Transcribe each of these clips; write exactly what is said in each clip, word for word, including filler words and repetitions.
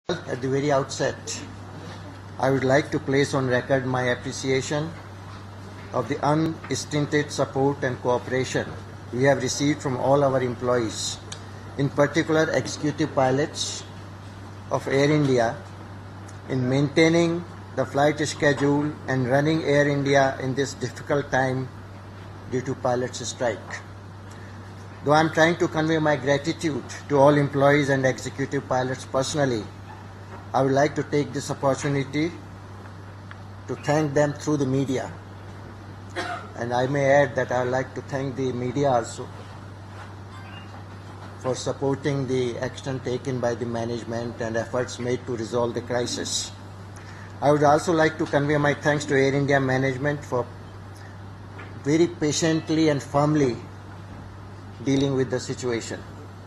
At the very outset, I would like to place on record my appreciation of the unstinted support and cooperation we have received from all our employees, in particular executive pilots of Air India, in maintaining the flight schedule and running Air India in this difficult time due to pilots' strike. Though I am trying to convey my gratitude to all employees and executive pilots personally, I would like to take this opportunity to thank them through the media. And I may add that I would like to thank the media also for supporting the action taken by the management and efforts made to resolve the crisis. I would also like to convey my thanks to Air India management for very patiently and firmly dealing with the situation.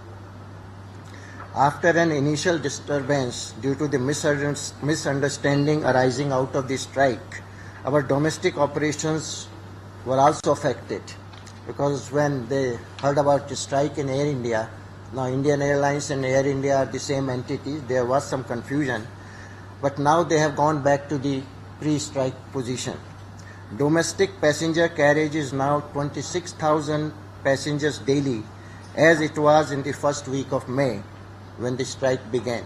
After an initial disturbance due to the misunderstanding arising out of the strike, our domestic operations were also affected, because when they heard about the strike in Air India, now Indian Airlines and Air India are the same entity, there was some confusion, but now they have gone back to the pre-strike position. Domestic passenger carriage is now twenty-six thousand passengers daily, as it was in the first week of May, when the strike began.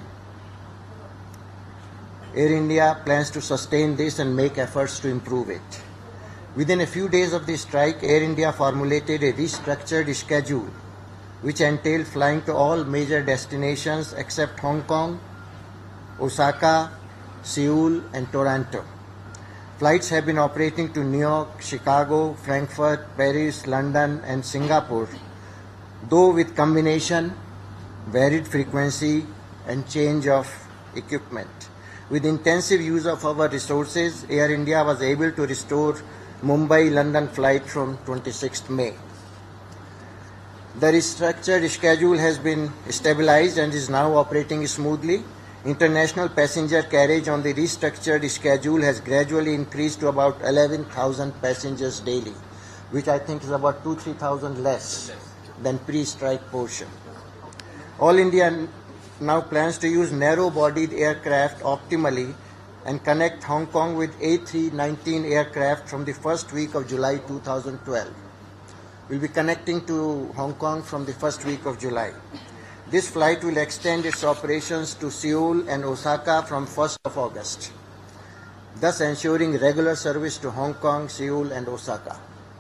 Air India plans to sustain this and make efforts to improve it. Within a few days of the strike, Air India formulated a restructured schedule which entailed flying to all major destinations except Hong Kong, Osaka, Seoul and Toronto. Flights have been operating to New York, Chicago, Frankfurt, Paris, London and Singapore, though with combination, varied frequency and change of equipment. With intensive use of our resources, Air India was able to restore Mumbai-London flight from twenty-sixth May. The restructured schedule has been stabilized and is now operating smoothly. International passenger carriage on the restructured schedule has gradually increased to about eleven thousand passengers daily, which I think is about two to three thousand less than pre-strike portion. All India now plans to use narrow-bodied aircraft optimally and connect Hong Kong with A three nineteen aircraft from the first week of July two thousand twelve. We'll be connecting to Hong Kong from the first week of July. This flight will extend its operations to Seoul and Osaka from first of August, thus ensuring regular service to Hong Kong, Seoul and Osaka.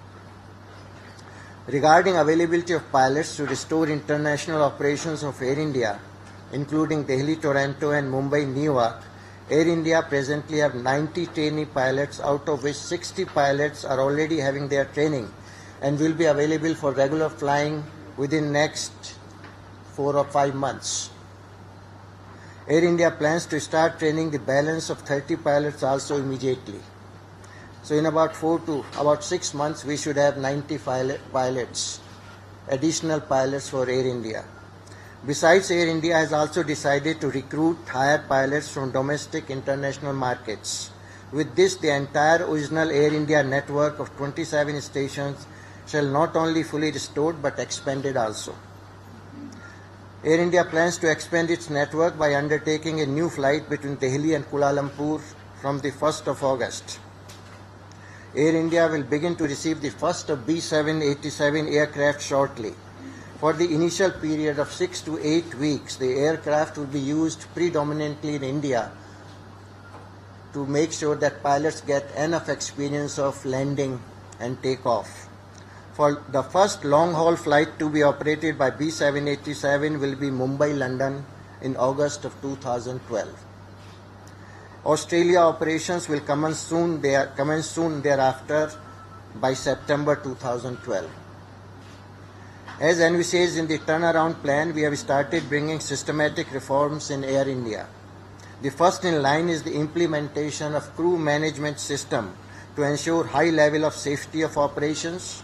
Regarding availability of pilots to restore international operations of Air India, including Delhi, Toronto and Mumbai, Newark, Air India presently have ninety trainee pilots, out of which sixty pilots are already having their training and will be available for regular flying within next four or five months. Air India plans to start training the balance of thirty pilots also immediately. So in about four to about six months, we should have ninety pilots, additional pilots for Air India. Besides, Air India has also decided to recruit hired pilots from domestic international markets. With this, the entire original Air India network of twenty-seven stations shall not only fully restored but expanded also. Air India plans to expand its network by undertaking a new flight between Delhi and Kuala Lumpur from the first of August. Air India will begin to receive the first of B seven eighty-seven aircraft shortly. For the initial period of six to eight weeks, the aircraft will be used predominantly in India to make sure that pilots get enough experience of landing and takeoff. For the first long-haul flight to be operated by B seven eighty-seven will be Mumbai-London in August of two thousand twelve. Australia operations will commence soon, there, commence soon thereafter by September two thousand twelve. As envisaged in the turnaround plan, we have started bringing systematic reforms in Air India. The first in line is the implementation of crew management system to ensure high level of safety of operations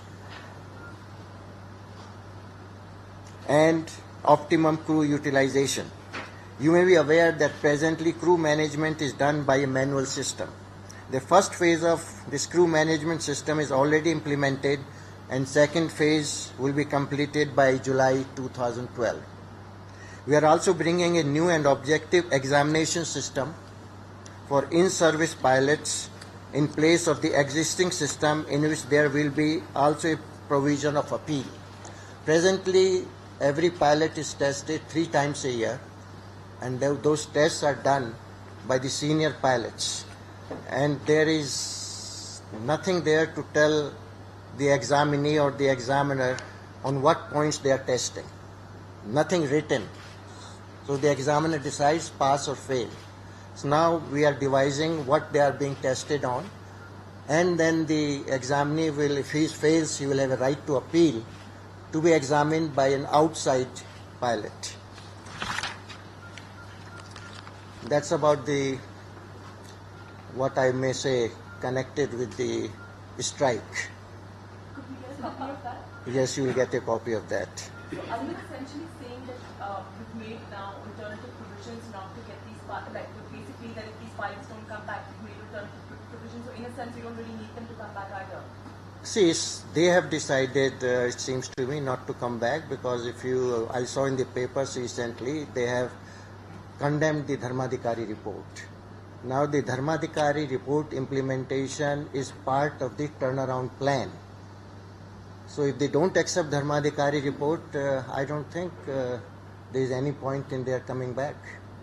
and optimum crew utilization. You may be aware that presently crew management is done by a manual system. The first phase of this crew management system is already implemented and second phase will be completed by July two thousand twelve. We are also bringing a new and objective examination system for in-service pilots in place of the existing system, in which there will be also a provision of appeal. Presently, every pilot is tested three times a year, and those tests are done by the senior pilots. And there is nothing there to tell the examinee or the examiner on what points they are testing. Nothing written. So the examiner decides pass or fail. So now we are devising what they are being tested on, and then the examinee will, if he fails, he will have a right to appeal to be examined by an outside pilot. That's about the, what I may say, connected with the strike. Could we get a copy of that? Yes, you will get a copy of that. So are you essentially saying that uh, you've made now alternative provisions not to get these pilots, like basically that if these pilots don't come back, you've made alternative provisions, so in a sense you don't really need them to come back either? See, they have decided, uh, it seems to me, not to come back, because if you, uh, I saw in the papers recently, they have condemned the Dharmadhikari report. Now the Dharmadhikari report implementation is part of the turnaround plan. So if they don't accept Dharmadhikari report, uh, I don't think uh, there is any point in their coming back.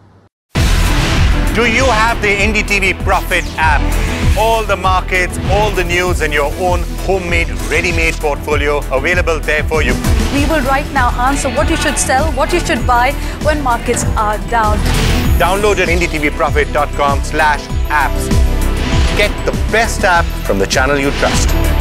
Do you have the N D T V Profit app? All the markets, all the news and your own homemade, ready-made portfolio available there for you. We will right now answer what you should sell, what you should buy when markets are down. Download it N D T V profit dot com slash apps. Get the best app from the channel you trust.